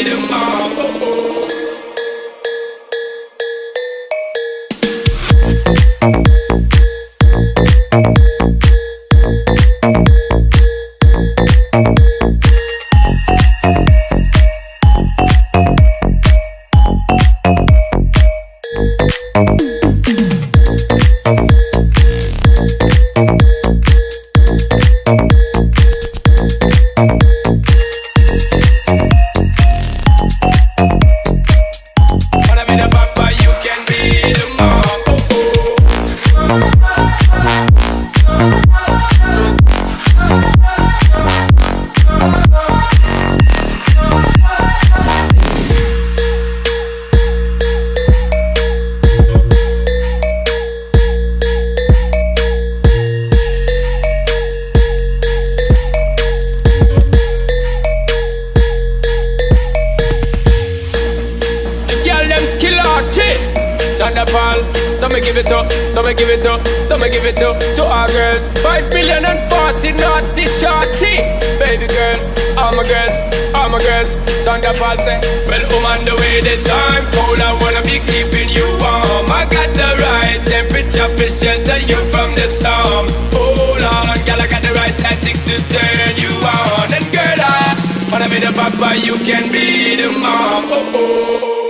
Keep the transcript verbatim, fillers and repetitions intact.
be the mom. Oh, oh. So me give it up, so me give it up, so me give it up to our girls. Five million and forty naughty shorty. Baby girl, all my girls, all my girls. Shonda Paul say, well, I'm on the way, the time cold, I wanna be keeping you warm. I got the right temperature to shelter you from the storm. Hold on, girl, I got the right tactics to turn you on. And girl, I wanna be the papa, you can be the mom. Oh, oh, oh.